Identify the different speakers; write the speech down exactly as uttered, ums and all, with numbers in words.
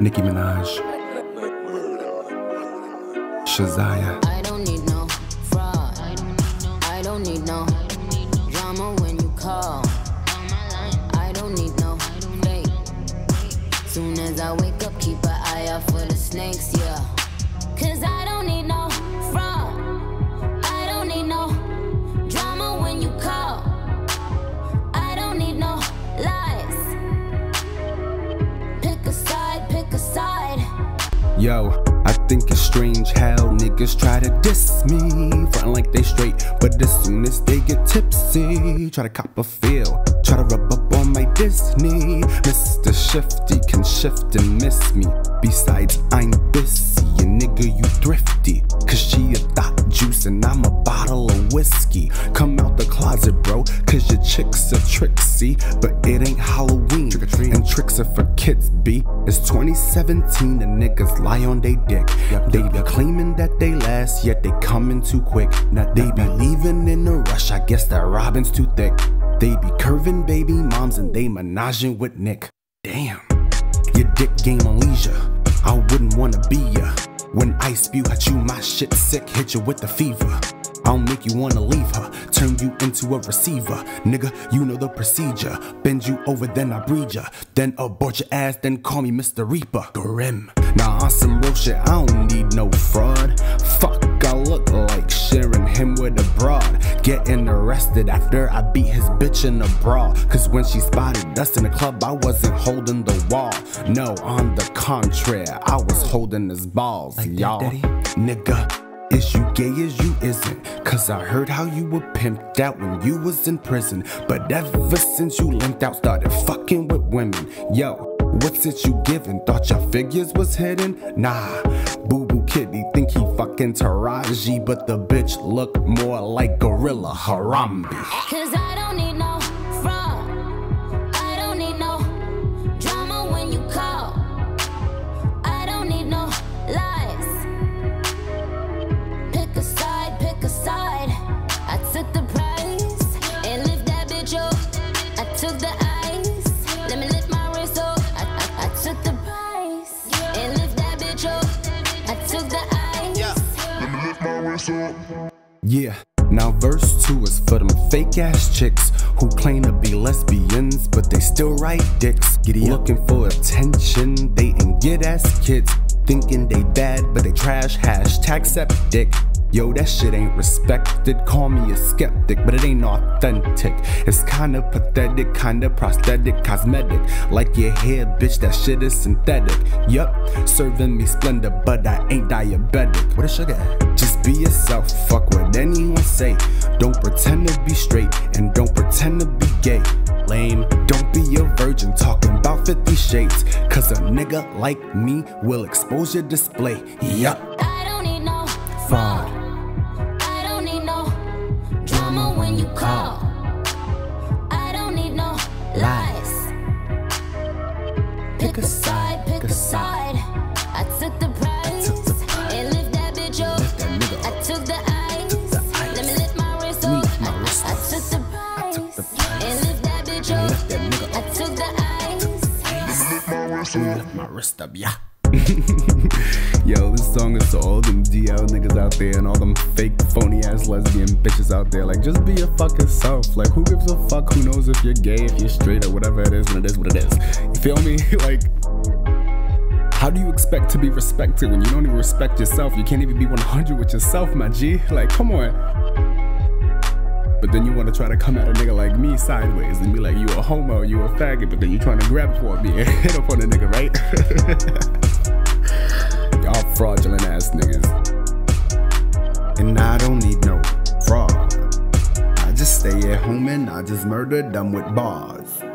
Speaker 1: Nicki Minaj, Shazaya.
Speaker 2: I don't need no fraud. I don't need no drama when you call. I don't need no fake. Soon as I wake up, keep an eye out for the snakes, yeah. Cause I don't need no fraud. I don't need no drama when you call. I don't need no lies. Pick a side, pick a side.
Speaker 1: Yo, I think it's strange how niggas try to diss me, frontin' like they straight, but as soon as they get tipsy, try to cop a feel, try to rub up on my Disney. Mister Shifty can shift and miss me. Besides, I'm busy, a nigga you thrifty, cause she a thought juice and I'm a bottle of whiskey. Come out the closet, bro, cause your chick's a tricksy, but it ain't Halloween, trick or treat, and tricks are for kids, B. It's twenty seventeen, the niggas lie on they dick. Yep, they be claiming that they last, yet they coming too quick. Now they be leaving in a rush, I guess that Robin's too thick. They be curving baby moms and they menaging with Nick. Damn, your dick game on leisure, I wouldn't wanna be ya. When I spew at you, my shit sick, hit you with the fever. I'll make you wanna leave her, turn you into a receiver. Nigga, you know the procedure. Bend you over, then I breed ya. Then abort your ass, then call me Mister Reaper. Grim. Nah, on some real shit, I don't need no fraud. Fuck, I look like sharing him with a broad. Getting arrested after I beat his bitch in a brawl. Cause when she spotted us in the club, I wasn't holding the wall. No, on the contrary, I was holding his balls, like y'all. Nigga, is you gay as you isn't? Cause I heard how you were pimped out when you was in prison, but ever since you limped out, started fucking with women. Yo, what's it you giving? Thought your figures was hidden? Nah, Boo Boo Kitty think he fucking Taraji, but the bitch look more like Gorilla Harambe.
Speaker 2: Cause I don't need no fraud. I don't need no drama when you call. I don't need no lies. Pick a side, pick a side. I took the prize and lift that bitch up. I took the ice, let me lift my wrist up. I, I, I took the prize and lift that bitch up. I took the ice, yeah. Let me lift my wrist up.
Speaker 1: Yeah, now verse two is for them fake ass chicks who claim to be lesbians, but they still write dicks. Giddy looking for attention, they ain't get ass kids. Thinking they bad, but they trash, hashtag septic. Yo, that shit ain't respected, call me a skeptic, but it ain't authentic. It's kinda pathetic, kinda prosthetic, cosmetic. Like your hair, bitch, that shit is synthetic. Yup, serving me splendor, but I ain't diabetic. What a sugar at? Just be yourself, fuck what anyone say. Don't pretend to be straight, and don't pretend to be gay. Lame, don't be a virgin talking about fifty shades, cause a nigga like me will expose your display. Yup.
Speaker 2: I don't need no
Speaker 1: fraud.
Speaker 2: I don't need no drama when you call. I don't need no lies. Pick a side, pick a side. I took the prize and lift that bitch up. I took the ice, let me lift my wrist up. I, I took the prize and lift that bitch up. I took the ice,
Speaker 1: let me lift my wrist up, yeah. Yo, this song is to all them D L niggas out there and all them fake phony ass lesbian bitches out there. Like, just be your fucking self. Like, who gives a fuck? Who knows if you're gay, if you're straight, or whatever it is when it is what it is. You feel me? Like, how do you expect to be respected when you don't even respect yourself? You can't even be one hundred with yourself, my G. Like, come on. But then you want to try to come at a nigga like me sideways and be like, you a homo, you a faggot, but then you trying to grab for me and hit up on a nigga, right? Y'all fraudulent ass niggas. And I don't need no fraud. I just stay at home and I just murder them with bars.